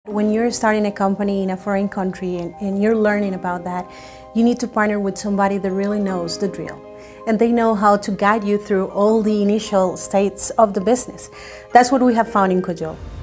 When you're starting a company in a foreign country and you're learning about that, you need to partner with somebody that really knows the drill. And they know how to guide you through all the initial states of the business. That's what we have found in Coyol.